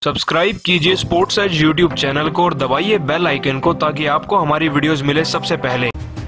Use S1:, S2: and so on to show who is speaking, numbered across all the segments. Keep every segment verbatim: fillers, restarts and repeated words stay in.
S1: Subscribe कीजिए sports as YouTube channel को और दबाइए बेल आइकन को ताकि आपको हमारी वीडियोस मिले सबसे पहले।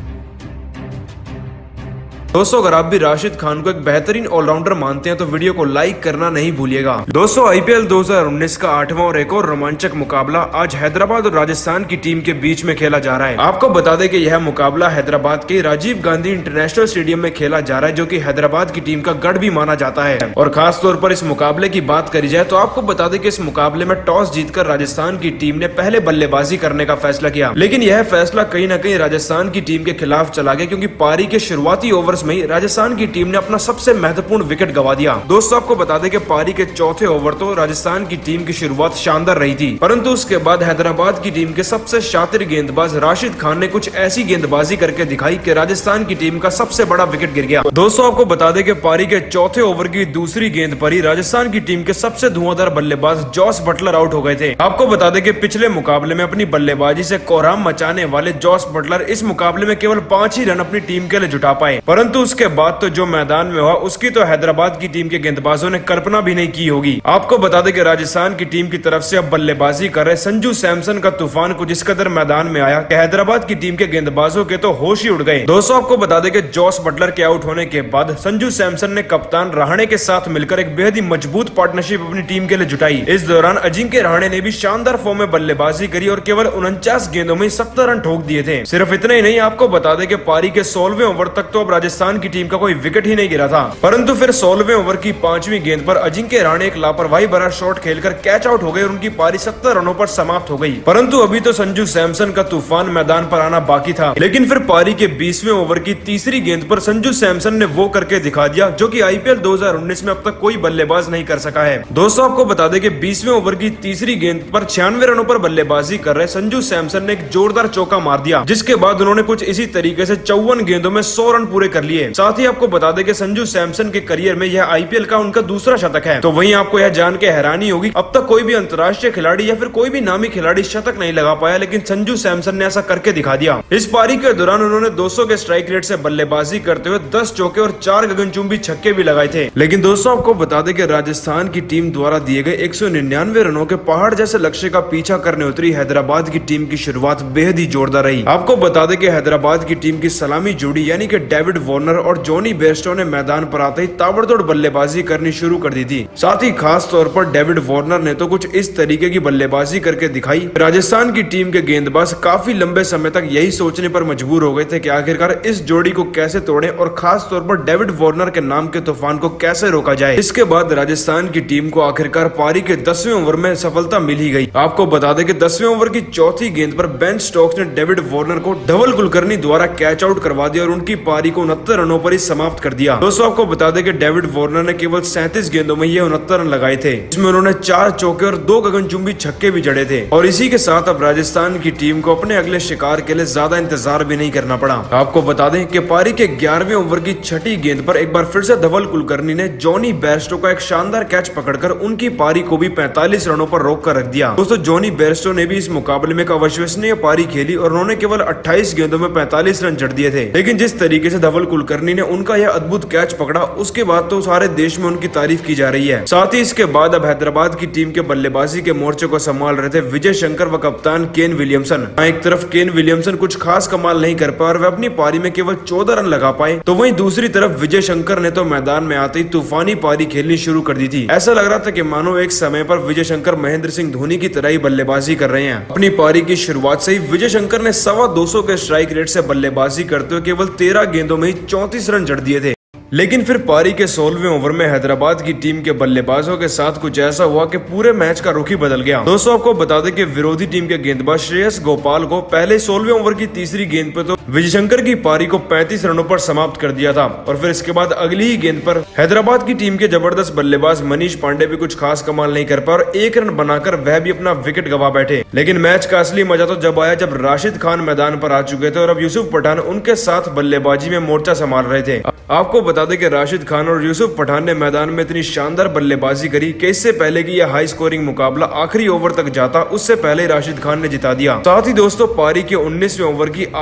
S1: दोस्तों, अगर आप भी राशिद खान को एक बेहतरीन ऑलराउंडर मानते हैं तो वीडियो को लाइक करना नहीं भूलिएगा। दोस्तों, आईपीएल दो हज़ार उन्नीस का आठवां और एक और रोमांचक मुकाबला आज हैदराबाद और राजस्थान की टीम के बीच में खेला जा रहा है। आपको बता दें कि यह मुकाबला हैदराबाद के राजीव गांधी इंटरनेशनल स्टेडियम में खेला जा रहा है, जो कि हैदराबाद की टीम का गढ़ भी माना जाता है। और खास तौर पर इस मुकाबले की बात करी जाए तो आपको बता दें कि इस मुकाबले में टॉस जीतकर राजस्थान की टीम ने पहले बल्लेबाजी करने का फैसला किया, लेकिन यह फैसला कहीं न कहीं राजस्थान की टीम के खिलाफ चला गया, क्योंकि पारी के शुरुआती ओवर्स में ही राजस्थान की टीम ने अपना सबसे महत्वपूर्ण विकेट गवा दिया। दोस्तों, आपको बता दें कि पारी के चौथे ओवर तो राजस्थान की टीम की शुरुआत शानदार रही थी, परंतु उसके बाद हैदराबाद की टीम के सबसे शातिर गेंदबाज राशिद खान ने कुछ ऐसी गेंदबाजी करके दिखाई कि राजस्थान की टीम का सबसे बड़ा विकेट गिर गया। दोस्तों, आपको बता दें कि पारी के चौथे ओवर की दूसरी गेंद पर ही राजस्थान की टीम के सबसे धुआंधार बल्लेबाज जॉस बटलर आउट हो गए थे। आपको बता दें कि पिछले मुकाबले में अपनी बल्लेबाजी से कोहराम मचाने वाले जॉस बटलर इस मुकाबले में केवल पांच ही रन अपनी टीम के लिए जुटा पाए, परंतु उसके बाद तो जो मैदान में हुआ उसकी तो हैदराबाद की टीम के गेंदबाजों ने कल्पना भी नहीं की होगी। आपको बता दें कि राजस्थान की टीम की तरफ से अब बल्लेबाजी कर रहे संजू सैमसन का तूफान कुछ इस कदर मैदान में आया कि हैदराबाद की टीम के गेंदबाजों के तो होश ही उड़ गए। दोस्तों, आपको बता दें कि जॉस बटलर के आउट होने के बाद संजू सैमसन ने कप्तान रहाणे के साथ मिलकर एक बेहद ही मजबूत पार्टनरशिप अपनी टीम के लिए जुटाई। इस दौरान अजिंक्य रहाणे ने भी शानदार फॉर्म में बल्लेबाजी करी और केवल उनचास गेंदों में सत्तर रन ठोक दिए थे। सिर्फ इतना ही नहीं, आपको बता दें कि पारी के सोलहवें ओवर तक तो अब राजस्थान की टीम का कोई विकेट ही नहीं गिरा था, परंतु फिर सोलहवें ओवर की पांचवी गेंद पर अजिंक्य रहाणे एक लापरवाही भरा शॉट खेलकर कैच आउट हो गए और उनकी पारी सत्तर रनों पर समाप्त हो गई। परंतु अभी तो संजू सैमसन का तूफान मैदान पर आना बाकी था, लेकिन फिर पारी के बीसवें ओवर की तीसरी गेंद पर संजू सैमसन ने वो करके दिखा दिया जो कि आईपीएल दो हज़ार उन्नीस में अब तक कोई बल्लेबाज नहीं कर सका है। दोस्तों, आपको बता दें कि बीसवें ओवर की तीसरी गेंद पर छियानवे रनों पर बल्लेबाजी कर रहे संजू सैमसन ने एक जोरदार चौका मार दिया, जिसके बाद उन्होंने कुछ इसी तरीके से चौवन गेंदों में सौ रन पूरे कर लिए। साथ ही आपको बता दें कि संजू सैमसन के करियर में यह आईपीएल का उनका दूसरा शतक है। तो वहीं आपको यह जान के हैरानी होगी, अब तक कोई भी अंतर्राष्ट्रीय खिलाड़ी या फिर कोई भी नामी खिलाड़ी शतक नहीं लगा पाया, लेकिन संजू सैमसन ने ऐसा करके दिखा दिया। इस पारी के दौरान उन्होंने दो सौ के स्ट्राइक रेट से बल्लेबाजी करते हुए दस चौके और चार गगनचुंबी छक्के भी लगाए थे। लेकिन दोस्तों, आपको बता दें कि राजस्थान की टीम द्वारा दिए गए एक सौ निन्यानवे रनों के पहाड़ जैसे लक्ष्य का पीछा करने उतरी हैदराबाद की टीम की शुरुआत बेहद ही जोरदार रही। आपको बता दें कि हैदराबाद की टीम की सलामी जोड़ी यानी कि डेविड वार्नर और जॉनी बेयरस्टो ने मैदान पर आते ही ताबड़तोड़ बल्लेबाजी करनी शुरू कर दी थी। साथ ही खास तौर पर डेविड वार्नर ने तो कुछ इस तरीके की बल्लेबाजी करके दिखाई, राजस्थान की टीम के गेंदबाज काफी लंबे समय तक यही सोचने पर मजबूर हो गए थे कि आखिरकार इस जोड़ी को कैसे तोड़ें और खास तौर पर डेविड वार्नर के नाम के तूफान को कैसे रोका जाए। इसके बाद राजस्थान की टीम को आखिरकार पारी के दसवें ओवर में सफलता मिल ही गई। आपको बता दें कि दसवें ओवर की चौथी गेंद पर बेन स्टोक्स ने डेविड वार्नर को धवल कुलकर्णी द्वारा कैच आउट करवा दिया और उनकी पारी को उनहत्तर रनों पर ही समाप्त कर दिया। दोस्तों, आपको बता दें कि डेविड वार्नर ने केवल सैंतीस गेंदों में ये उनहत्तर रन लगाए थे, इसमें उन्होंने चार चौके और दो गगनचुंबी छक्के भी जड़े थे। और इसी के साथ अब राजस्थान की टीम को अपने अगले शिकार के लिए ज्यादा इंतजार भी नहीं करना पड़ा। आपको बता दें कि पारी के ग्यारहवें ओवर की छठी गेंद पर एक बार फिर से धवल कुलकर्णी ने जॉनी बेयरस्टो का एक शानदार कैच पकड़कर उनकी पारी को भी पैंतालीस रनों पर रोक कर रख दिया। दोस्तों, जॉनी बेयरस्टो ने भी इस मुकाबले में एक अविश्वसनीय पारी खेली और उन्होंने केवल अट्ठाईस गेंदों में पैंतालीस रन जड़ दिए थे, लेकिन जिस तरीके से धवल कुलकर्णी ने उनका यह अद्भुत कैच पकड़ा उसके बाद तो सारे देश में उनकी तारीफ की जा रही है। साथ ही इसके बाद अब हैदराबाद की टीम के बल्लेबाजी के मोर्चे को संभाल रहे थे विजय शंकर व कप्तान केन विलियमसन। एक तरफ केन विलियमसन कुछ खास कमाल नहीं कर पाए और वे अपनी पारी में केवल चौदह रन लगा पाए, तो वहीं दूसरी तरफ विजय शंकर ने तो मैदान में आते ही तूफानी पारी खेलनी शुरू कर दी थी। ऐसा लग रहा था कि मानो एक समय पर विजय शंकर महेंद्र सिंह धोनी की तरह ही बल्लेबाजी कर रहे हैं। अपनी पारी की शुरुआत से ही विजय शंकर ने सवा दो सौ के स्ट्राइक रेट से बल्लेबाजी करते हुए केवल तेरह गेंदों में ही चौंतीस रन जड़ दिए थे। लेकिन फिर पारी के सोलहवें ओवर में हैदराबाद की टीम के बल्लेबाजों के साथ कुछ ऐसा हुआ कि पूरे मैच का रुख ही बदल गया। दोस्तों, आपको बता दें कि विरोधी टीम के गेंदबाज श्रेयस गोपाल को पहले सोलहवें ओवर की तीसरी गेंद पर तो विजय शंकर की पारी को पैंतीस रनों पर समाप्त कर दिया था और फिर इसके बाद अगली ही गेंद पर हैदराबाद की टीम के जबरदस्त बल्लेबाज मनीष पांडे भी कुछ खास कमाल नहीं कर पाए और एक रन बनाकर वह भी अपना विकेट गवा बैठे। लेकिन मैच का असली मजा तो जब आया जब राशिद खान मैदान पर आ चुके थे और अब यूसुफ पठान उनके साथ बल्लेबाजी में मोर्चा संभाल रहे थे। आपको बता दें कि राशिद खान और यूसुफ पठान ने मैदान में इतनी शानदार बल्लेबाजी करी कि इससे पहले कि यह हाई स्कोरिंग मुकाबला आखिरी ओवर तक जाता उससे पहले राशिद खान ने जिता दिया। साथ ही दोस्तों, पारी के उन्नीसवें ओवर की आखिरी गेंद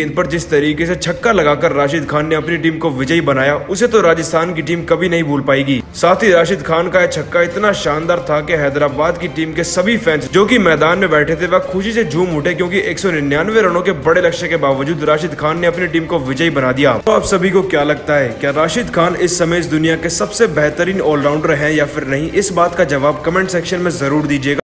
S1: गेंद पर जिस तरीके से छक्का लगाकर राशिद खान ने अपनी टीम को विजयी बनाया, उसे तो राजस्थान की टीम कभी नहीं भूल पाएगी। साथ ही राशिद खान का यह छक्का इतना शानदार था कि हैदराबाद की टीम के सभी फैंस जो कि मैदान में बैठे थे वह खुशी से झूम उठे, क्योंकि एक सौ निन्यानवे रनों के बड़े लक्ष्य के बावजूद राशिद खान ने अपनी टीम को विजयी बना दिया। तो आप सभी को क्या लगता है, क्या राशिद खान इस समय इस दुनिया के सबसे बेहतरीन ऑलराउंडर हैं या फिर नहीं? इस बात का जवाब कमेंट सेक्शन में जरूर दीजिएगा।